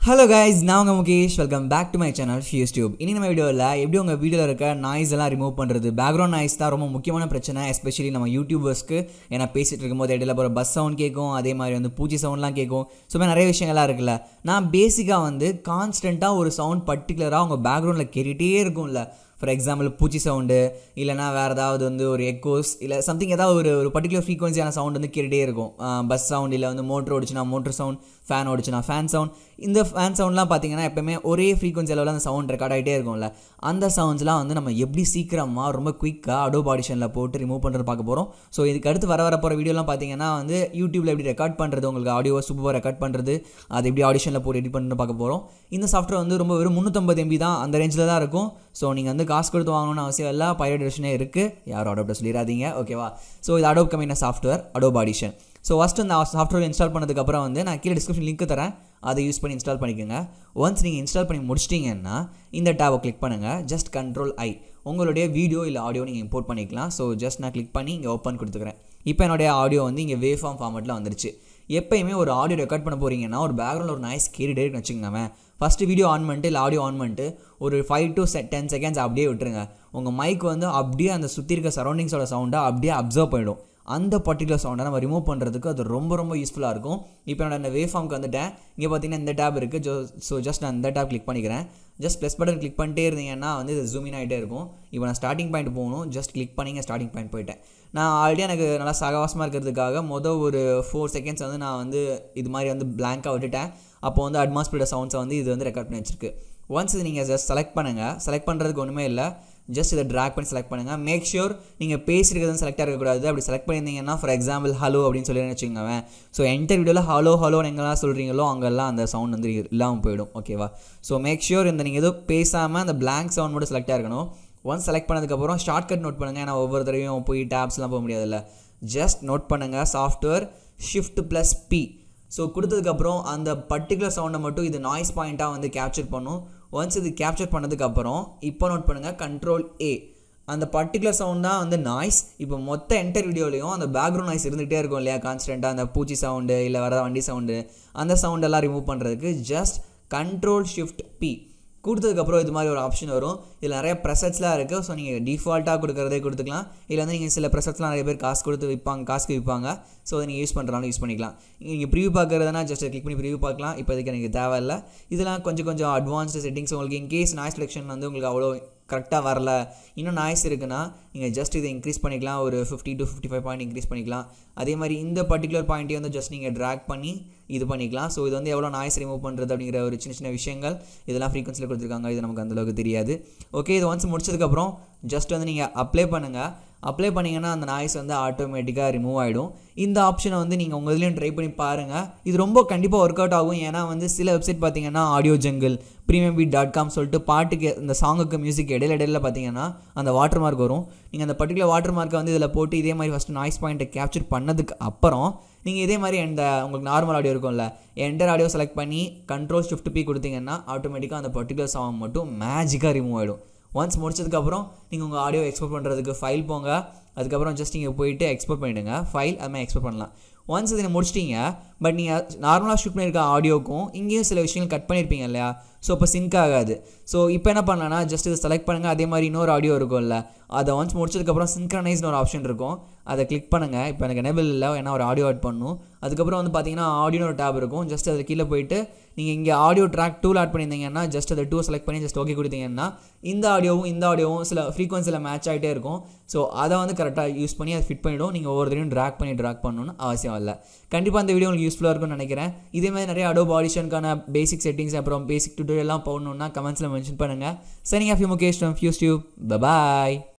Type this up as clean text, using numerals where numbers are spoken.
Hello guys, now I'm Mukesh. Welcome back to my channel YouTube. In this video, எப்படி உங்க வீடியோல இருக்க noise எல்லாம் ரிமூவ் பண்றது. பேக்ரவுண்ட் நாய்ஸ் தான் ரொம்ப முக்கியமான பிரச்சனை, எஸ்பெஷலி நம்ம யூடியூபர்ஸ்க்கு. ஏன்னா பேசிட்டு இருக்கும்போது இடையில ஒரு பஸ் சவுண்ட் கேட்கும், அதே மாதிரி வந்து பூச்சி சவுண்ட்லாம் கேட்கும். ஸோ நிறைய விஷயங்கள்லாம் இருக்குல்ல. நான் பேசிக்காக வந்து கான்ஸ்டண்ட்டாக ஒரு சவுண்ட் பர்டிகுலராக உங்கள் பேக்ரவுண்டில் கேட்டுகிட்டே இருக்கும்ல. ஃபார் எக்ஸாம்பிள் பூச்சி சவுண்டு, இல்லைனா வேறு ஏதாவது வந்து ஒரு எக்கோஸ், இல்லை சம்திங் ஏதாவது ஒரு பர்டிகுலர் ஃப்ரீக்வன்சியான சவுண்ட் வந்து கேட்டுகிட்டே இருக்கும். பஸ் சவுண்ட், இல்லை வந்து மோட்டர் ஓடிச்சுனா மோட்டர் சவுண்ட், ஃபேன் ஓடிச்சுனா ஃபேன் சவுண்ட். இந்த ஃபேன் சவுண்ட்லாம் பார்த்தீங்கன்னா எப்போயுமே ஒரே ஃப்ரீக்வன்சி அளவில் அந்த சவுண்ட் ரெக்கார்ட் ஆகிட்டே இருக்கும்ல. அந்த சவுண்ட்ஸ்லாம் வந்து நம்ம எப்படி சீக்கிரமாக ரொம்ப குயிக்காக Adobe ஆடிஷனில் போட்டு ரிமூவ் பண்ணுறது பார்க்க போகிறோம். ஸோ இதுக்கு அடுத்து வர போகிற வீடியோலாம் பார்த்தீங்கன்னா வந்து யூடியூப்பில் எப்படி ரெக்கார்ட் பண்ணுறது, உங்களுக்கு ஆடியோவை சூப்பராக ரெக்கார்ட் பண்ணுறது, அது எப்படி ஆடிஷனில் போட்டு எடிட் பண்ணுறது பார்க்க போகிறோம். இந்த சாஃப்ட்வேர் வந்து ரொம்ப வெறும் 350 MB தான், அந்த ரேஞ்சில் தான் இருக்கும். ஸோ நீங்கள் வந்து காசு கொடுத்து வாங்கணும்னு அவசியம் இல்லை, பைரேட் வெர்ஷனே இருக்குது. யாரும் Adobe சொல்லிடாதீங்க, ஓகேவா? ஸோ இது Adobe company software, Adobe audition. So first இந்த சாஃப்ட்வேர் இன்ஸ்டால் பண்ணதுக்கப்புறம் வந்து நான் கீழே டிஸ்கிரிப்ஷன் லிங்க் தரேன், அதை யூஸ் பண்ணி இன்ஸ்டால் பண்ணிக்கோங்க. ஒன்ஸ் நீங்கள் இன்ஸ்டால் பண்ணி முடிச்சிட்டிங்கன்னா இந்த டேபை கிளிக் பண்ணுங்கள். ஜஸ்ட் Ctrl+I, உங்களுடைய வீடியோ இல்லை ஆடியோ நீங்கள் இம்போர்ட் பண்ணிக்கலாம். ஸோ ஜஸ்ட் நான் கிளிக் பண்ணி இங்கே ஓப்பன் கொடுத்துக்கிறேன். இப்போ என்னுடைய ஆடியோ வந்து இங்கே வேவ் ஃபார்மேட்டில் வந்துருச்சு. எப்போயுமே ஒரு ஆடியோ ரெக்கார்ட் பண்ண போகிறீங்கன்னா ஒரு பேக்ரவுண்டில் ஒரு நாய்ஸ் கேட்டுகிட்டே இருக்குன்னு வச்சுக்கோங்க. ஃபஸ்ட்டு வீடியோ ஆன் பண்ணிட்டு இல்லை ஆடியோ ஆன் பண்ணிட்டு ஒரு 5 to 10 செகண்ட்ஸ் அப்படியே விட்டுருங்க. உங்கள் மைக் வந்து அப்படியே அந்த சுற்றி இருக்க சரௌண்டிங்ஸோட சவுண்டை அப்படியே அப்சர்வ் பண்ணிடும். அந்த பர்டிகுலர் சவுண்டை நம்ம ரிமூவ் பண்ணுறதுக்கு அது ரொம்ப ரொம்ப யூஸ்ஃபுல்லாக இருக்கும். இப்போ நான் இந்த வேவ் ஃபார்முக்கு வந்துட்டேன். இங்கே பார்த்தீங்கன்னா இந்த டேப் இருக்குது. ஸோ ஜஸ்ட் நான் இந்த டேப் கிளிக் பண்ணிக்கிறேன். ஜஸ்ட் ப்ளஸ் பட்டன் கிளிக் பண்ணிட்டே இருந்தீங்கன்னா வந்து இது ஜூமின் ஆகிட்டே இருக்கும். இப்போ நான் ஸ்டார்டிங் பாயிண்ட் போகணும். ஜஸ்ட் கிளிக் பண்ணிங்க, ஸ்டார்டிங் பாயிண்ட் போயிட்டேன். நான் ஆல்ரெடி எனக்கு நல்லா சகவாசமாக இருக்கிறதுக்காக ஒரு 4 செகண்ட்ஸ் வந்து நான் வந்து இது மாதிரி வந்து பிளாங்காக விட்டுட்டேன். அப்போ வந்து அட்மாஸ்பியர் சவுண்ட்ஸை வந்து இது வந்து ரெக்கார்ட் பண்ணி வச்சிருக்கு. ஒன்ஸ் இது நீங்கள் ஜஸ்ட் செலக்ட் பண்ணுங்கள். செலக்ட் பண்ணுறதுக்கு ஒன்றுமே இல்லை, ஜஸ்ட் இதை ட்ராக் பண்ணி செலக்ட் பண்ணுங்கள். மேக் ஷூர் நீங்கள் பேசிருக்கிறது செலக்டாக இருக்கக்கூடாது. அப்படி செலக்ட் பண்ணியிருந்தீங்கன்னா ஃபார் எக்ஸாம்பிள் ஹலோ அப்படின்னு சொல்லி வச்சுக்கோங்க. ஸோ என்டர் வீடியோவில் ஹலோ எங்கெல்லாம் சொல்கிறீங்களோ அங்கெல்லாம் அந்த சவுண்ட் வந்து இல்லாமல் போயிடும், ஓகேவா? ஸோ மேக் ஷூர் இந்த நீங்கள் எதுவும் பேசாமல் அந்த பிளாங்க் சவுண்ட் மட்டும் செலக்டாக இருக்கணும். ஒன்ஸ் செலக்ட் பண்ணதுக்கப்புறம் ஷார்ட்கட் நோட் பண்ணுங்கள். ஏன்னா ஒவ்வொரு தடவையும் போய் டேப்ஸ்லாம் போக முடியாதுல்ல. ஜஸ்ட் நோட் பண்ணுங்கள், சாஃப்ட்வேர் Shift+P. ஸோ கொடுத்ததுக்கப்புறம் அந்த பர்டிகுலர் சவுண்டை மட்டும் இது நாய்ஸ் பாயிண்ட்டாக வந்து கேப்சர் பண்ணும். ஒன்ஸ் இது கேப்சர் பண்ணதுக்கப்புறம் இப்போ நோட் பண்ணுங்கள் Ctrl+A. அந்த பர்டிகுலர் சவுண்ட் தான் வந்து நாய்ஸ். இப்போ மொத்த என்டர் வீடியோலையும் அந்த பேக்ரவுண்ட் நாய்ஸ் இருந்துகிட்டே இருக்கும் இல்லையா, கான்ஸ்டண்ட்டாக அந்த பூச்சி சவுண்டு இல்லை வர வண்டி சவுண்டு, அந்த சவுண்டெல்லாம் ரிமூவ் பண்ணுறதுக்கு ஜஸ்ட் Ctrl+Shift+P கொடுத்ததுக்கப்புறம் இது மாதிரி ஒரு ஆப்ஷன் வரும். இதில் நிறைய ப்ரெசட்ஸ்லாம் இருக்குது. ஸோ நீங்கள் டிஃபால்ட்டாக கொடுக்குறதே கொடுத்துக்கலாம். இல்லை வந்து நீங்கள் சில ப்ரெசட்ஸ்லாம் நிறைய பேர் காசுக்கு விற்பாங்க. ஸோ அதை நீங்கள் யூஸ் பண்ணுறாலும் யூஸ் பண்ணிக்கலாம். நீங்கள் ப்ரிவியூ பார்க்குறதுனா ஜஸ்ட் கிளிக் பண்ணி ப்ரிவியூ பார்க்கலாம். இப்போதைக்கு எனக்கு தேவையில்லை. இதெல்லாம் கொஞ்சம் அட்வான்ஸ்டு செட்டிங்ஸ். உங்களுக்கு இன்கேஸ் நாய்ஸ் செலெக்ஷன் வந்து உங்களுக்கு அவ்வளோ கரெக்டாக வரல, இன்னும் நாய்ஸ் இருக்குன்னா நீங்கள் ஜஸ்ட் இதை இன்க்ரீஸ் பண்ணிக்கலாம். ஒரு 50 to 55 பாயிண்ட் இன்க்ரீஸ் பண்ணிக்கலாம். அதே மாதிரி இந்த பர்டிகுலர் பாயிண்ட்டையும் வந்து ஜஸ்ட் நீங்கள் ட்ராக் பண்ணி இது பண்ணிக்கலாம். ஸோ இது வந்து எவ்வளோ நாய்ஸ் ரிமூவ் பண்ணுறது அப்படிங்கிற ஒரு சின்ன விஷயங்கள் இதெல்லாம் ஃப்ரீக்வன்சியில் கொடுத்துருக்காங்க. இது நமக்கு அந்தளவுக்கு தெரியாது. ஓகே, இது ஒன்ஸ் முடிச்சதுக்கப்புறம் ஜஸ்ட் வந்து நீங்கள் அப்ளை பண்ணுங்கள். அப்ளை பண்ணிங்கன்னா அந்த நாய்ஸ் வந்து ஆட்டோமேட்டிக்காக ரிமூவ் ஆகிடும். இந்த ஆப்ஷனை வந்து நீங்கள் உங்கள் இதுலேயும் ட்ரை பண்ணி பாருங்கள். இது ரொம்ப கண்டிப்பாக ஒர்க் அவுட் ஆகும். ஏன்னா வந்து சில வெப்சைட் பார்த்தீங்கன்னா ஆடியோ ஜங்கிள், premiumbeat.com சொல்லிட்டு பாட்டுக்கு இந்த சாங்குக்கு மியூசிக் இடையில பார்த்தீங்கன்னா அந்த வாட்டர் மார்க் வரும். நீங்கள் அந்த பர்டிகுலர் வாட்டர் மார்க்கை வந்து இதில் போட்டு இதே மாதிரி ஃபஸ்ட்டு நாய்ஸ் பாயிண்ட்டை கேப்சர் பண்ணதுக்கு அப்புறம் நீங்கள் இதே மாதிரி உங்களுக்கு நார்மல் ஆடியோ இருக்கும்ல, என்டர் ஆடியோ செலக்ட் பண்ணி Ctrl+Shift+P கொடுத்தீங்கன்னா ஆட்டோமேட்டிக்காக அந்த பர்டிகுலர் சாங் மட்டும் மேஜிக்காக ரிமூவ் ஆகிடும். ஒன்ஸ் முடிச்சதுக்கப்புறம் நீங்கள் உங்கள் ஆடியோ எக்ஸ்போர்ட் பண்ணுறதுக்கு ஃபைல் போங்க. அதுக்கப்புறம் ஜஸ்ட் நீங்கள் போயிட்டு எக்ஸ்போர்ட் பண்ணிவிடுங்க. ஃபைல் அது மாதிரி எக்ஸ்போர்ட் பண்ணலாம். ஒன்ஸ் இதை முடிச்சிட்டிங்க, பட் நீங்கள் நார்மலாக ஷூட் பண்ணியிருக்க ஆடியோக்கும் இங்கேயும் சில விஷயங்கள் கட் பண்ணியிருப்பீங்க இல்லையா, ஸோ இப்போ சிங்க் ஆகாது. ஸோ இப்போ என்ன பண்ணலாம்னா ஜஸ்ட் இதை செலக்ட் பண்ணுங்கள். அதே மாதிரி இன்னொரு ஆடியோ இருக்கும்ல, அதை ஒன்ஸ் முடிச்சதுக்கப்புறம் சிங்க்ரனைஸ்னு ஒரு ஆப்ஷன் இருக்கும், அதை கிளிக் பண்ணுங்கள். இப்போ எனக்கு எனேபிள் இல்லை, ஏன்னா ஒரு ஆடியோ ஆட் பண்ணணும். அதுக்கப்புறம் வந்து பார்த்தீங்கன்னா ஆடியோன்னு ஒரு டேப் இருக்கும். ஜஸ்ட் அதில் கீழே போயிட்டு நீங்கள் இங்கே ஆடியோ ட்ராக் டூல் ஆட் பண்ணியிருந்தீங்கன்னா ஜஸ்ட் அதை 2 செலக்ட் பண்ணி ஜஸ்ட் ஓகே கொடுத்தீங்கன்னா இந்த ஆடியோவும் சில ஃப்ரீக்வன்சியில் மேட்ச் ஆகிட்டே இருக்கும். ஸோ அதை வந்து கரெக்டாக யூஸ் பண்ணி அதை ஃபிட் பண்ணிவிடும். நீங்கள் ஒவ்வொருத்தரையும் ட்ராக் பண்ணணும்னு அவசியம் இல்லை. கண்டிப்பாக அந்த வீடியோ உங்களுக்கு யூஸ்ஃபுல்லாக இருக்கும்னு நினைக்கிறேன். இதே மாதிரி நிறைய Adobe ஆடிஷனுக்கான பேசிக் செட்டிங்ஸ் அப்புறம் பேசிக் டியூட்டோரியல்லாம் போகணுன்னா கமெண்ட்ஸில் மென்ஷன் பண்ணுங்கள். Signing off you Mukesh from YouTube. By.